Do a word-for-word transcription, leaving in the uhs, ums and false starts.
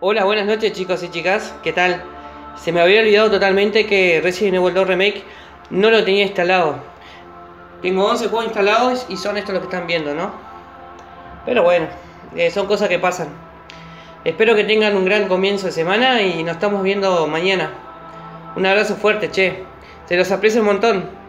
Hola, buenas noches chicos y chicas, ¿qué tal? Se me había olvidado totalmente que Resident Evil dos Remake no lo tenía instalado. Tengo once juegos instalados y son estos los que están viendo, ¿no? Pero bueno, eh, son cosas que pasan. Espero que tengan un gran comienzo de semana y nos estamos viendo mañana. Un abrazo fuerte, che. Se los aprecio un montón.